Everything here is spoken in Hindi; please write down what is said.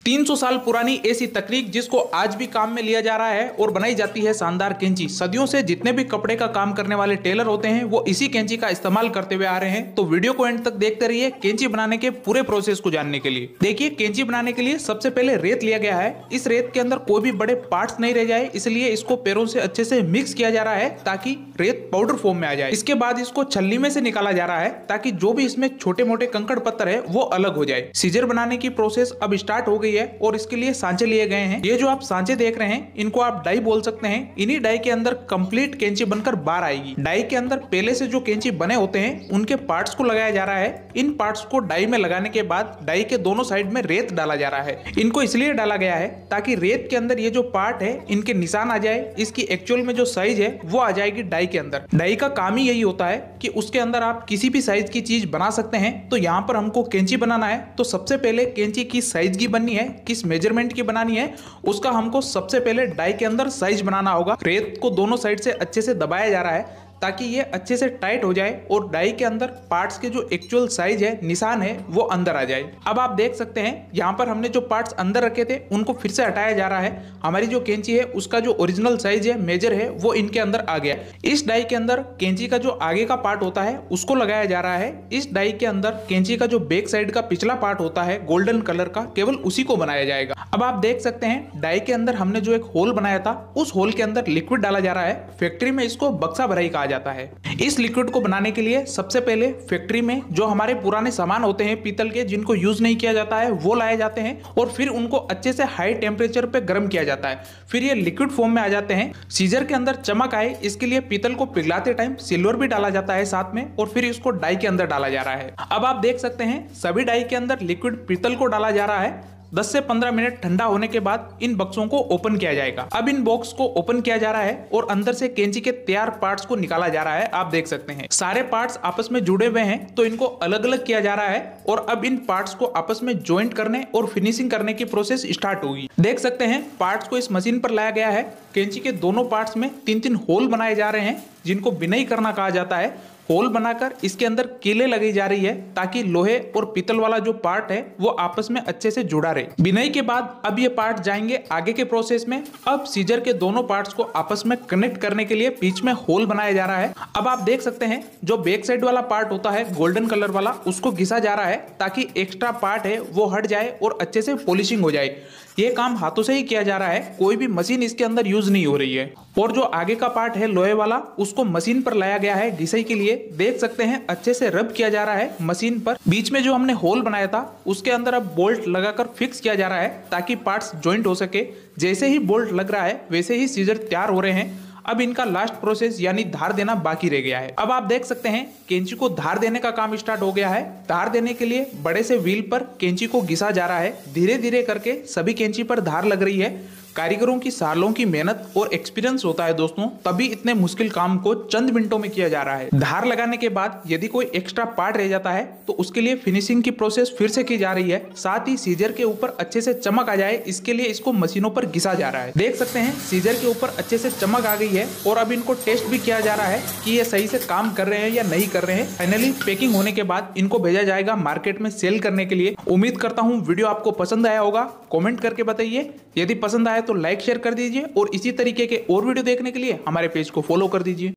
300 साल पुरानी ऐसी तकनीक जिसको आज भी काम में लिया जा रहा है और बनाई जाती है शानदार कैंची। सदियों से जितने भी कपड़े का काम करने वाले टेलर होते हैं वो इसी कैंची का इस्तेमाल करते हुए आ रहे हैं। तो वीडियो को एंड तक देखते रहिए कैंची बनाने के पूरे प्रोसेस को जानने के लिए। देखिए, कैंची बनाने के लिए सबसे पहले रेत लिया गया है। इस रेत के अंदर कोई भी बड़े पार्ट्स नहीं रह जाए, इसलिए इसको पैरों से अच्छे से मिक्स किया जा रहा है ताकि रेत पाउडर फॉर्म में आ जाए। इसके बाद इसको छलनी में से निकाला जा रहा है ताकि जो भी इसमें छोटे मोटे कंकड़ पत्थर है वो अलग हो जाए। सीजर बनाने की प्रोसेस अब स्टार्ट हो गई है और इसके लिए सांचे लिए गए हैं। ये जो आप सांचे देख रहे हैं इनको आप डाई बोल सकते हैं। इन्हीं डाई के अंदर कंप्लीट कैंची बनकर बाहर आएगी। डाई के अंदर पहले से जो कैंची बने होते हैं उनके पार्ट्स को लगाया जा रहा है। इन पार्ट्स को डाई में लगाने के बाद डाई के दोनों साइड में रेत डाला जा रहा है। इनको इसलिए डाला गया है ताकि रेत के अंदर ये जो पार्ट है इनके निशान आ जाए, इसकी एक्चुअल में जो साइज है वो आ जाएगी डाई के अंदर। डाई का काम ही यही होता है कि उसके अंदर आप किसी भी साइज की चीज बना सकते हैं। तो यहाँ पर हमको कैंची बनाना है तो सबसे पहले कैंची की साइज की बननी है, किस मेजरमेंट की बनानी है उसका हमको सबसे पहले डाई के अंदर साइज बनाना होगा। रेत को दोनों साइड से अच्छे से दबाया जा रहा है ताकि ये अच्छे से टाइट हो जाए और डाई के अंदर पार्ट्स के जो एक्चुअल साइज है, निशान है, वो अंदर आ जाए। अब आप देख सकते हैं यहाँ पर हमने जो पार्ट्स अंदर रखे थे उनको फिर से हटाया जा रहा है। हमारी जो कैंची है उसका जो ओरिजिनल साइज है, मेजर है, वो इनके अंदर आ गया। इस डाई के अंदर कैंची का जो आगे का पार्ट होता है उसको लगाया जा रहा है। इस डाई के अंदर कैंची का जो बैक साइड का पिछला पार्ट होता है गोल्डन कलर का, केवल उसी को बनाया जाएगा। अब आप देख सकते हैं डाई के अंदर हमने जो एक होल बनाया था उस होल के अंदर लिक्विड डाला जा रहा है। फैक्ट्री में इसको बक्सा भराई कहा जाता है। इस लिक्विड को बनाने के लिए सबसे पहले फैक्ट्री में जो हमारे पुराने सामान होते हैं पीतल के, जिनको यूज नहीं किया जाता है, वो लाए जाते हैं और फिर उनको अच्छे से हाई टेम्परेचर पे गर्म किया जाता है। फिर ये लिक्विड फॉर्म में आ जाते हैं। सीजर के अंदर चमक आए इसके लिए पीतल को पिघलाते टाइम सिल्वर भी डाला जाता है साथ में और फिर इसको डाई के अंदर डाला जा रहा है। अब आप देख सकते हैं सभी डाई के अंदर लिक्विड पीतल को डाला जा रहा है। 10 से 15 मिनट ठंडा होने के बाद इन बक्सों को ओपन किया जाएगा। अब इन बॉक्स को ओपन किया जा रहा है और अंदर से कैंची के तैयार पार्ट्स को निकाला जा रहा है। आप देख सकते हैं सारे पार्ट्स आपस में जुड़े हुए हैं तो इनको अलग अलग किया जा रहा है और अब इन पार्ट्स को आपस में ज्वाइंट करने और फिनिशिंग करने की प्रोसेस स्टार्ट होगी। देख सकते हैं पार्ट्स को इस मशीन पर लाया गया है। कैंची के दोनों पार्ट्स में 3-3 होल बनाए जा रहे हैं जिनको बिनाई करना कहा जाता है। होल बनाकर इसके अंदर कीलें लगाई जा रही है ताकि लोहे और पीतल वाला जो पार्ट है वो आपस में अच्छे से जुड़ा रहे। बिनाई के बाद अब ये पार्ट जाएंगे आगे के प्रोसेस में। अब सीजर के दोनों पार्ट्स को आपस में कनेक्ट करने के लिए बीच में होल बनाया जा रहा है। अब आप देख सकते हैं जो बैक साइड वाला पार्ट होता है गोल्डन कलर वाला, उसको घिसा जा रहा है ताकि एक्स्ट्रा पार्ट है वो हट जाए और अच्छे से पॉलिशिंग हो जाए। ये काम हाथों से ही किया जा रहा है, कोई भी मशीन इसके अंदर यूज नहीं हो रही है। और जो आगे का पार्ट है लोहे वाला उसको मशीन पर लाया गया है घिसाई के लिए। देख सकते हैं अच्छे से रब किया जा रहा है मशीन पर। बीच में जो हमने होल बनाया था उसके अंदर अब बोल्ट लगाकर फिक्स किया जा रहा है ताकि पार्ट्स ज्वाइंट हो सके। जैसे ही बोल्ट लग रहा है वैसे ही सीजर तैयार हो रहे हैं। अब इनका लास्ट प्रोसेस यानी धार देना बाकी रह गया है। अब आप देख सकते हैं कैंची को धार देने का काम स्टार्ट हो गया है। धार देने के लिए बड़े से व्हील पर कैंची को घिसा जा रहा है। धीरे धीरे करके सभी कैंची पर धार लग रही है। कारीगरों की सालों की मेहनत और एक्सपीरियंस होता है दोस्तों, तभी इतने मुश्किल काम को चंद मिनटों में किया जा रहा है। धार लगाने के बाद यदि कोई एक्स्ट्रा पार्ट रह जाता है तो उसके लिए फिनिशिंग की प्रोसेस फिर से की जा रही है। साथ ही सीजर के ऊपर अच्छे से चमक आ जाए इसके लिए इसको मशीनों पर घिसा जा रहा है। देख सकते हैं सीजर के ऊपर अच्छे से चमक आ गई है और अब इनको टेस्ट भी किया जा रहा है कि ये सही से काम कर रहे हैं या नहीं कर रहे हैं। फाइनली पैकिंग होने के बाद इनको भेजा जाएगा मार्केट में सेल करने के लिए। उम्मीद करता हूँ वीडियो आपको पसंद आया होगा। कॉमेंट करके बताइए। यदि पसंद आए तो लाइक शेयर कर दीजिए और इसी तरीके के और वीडियो देखने के लिए हमारे पेज को फॉलो कर दीजिए।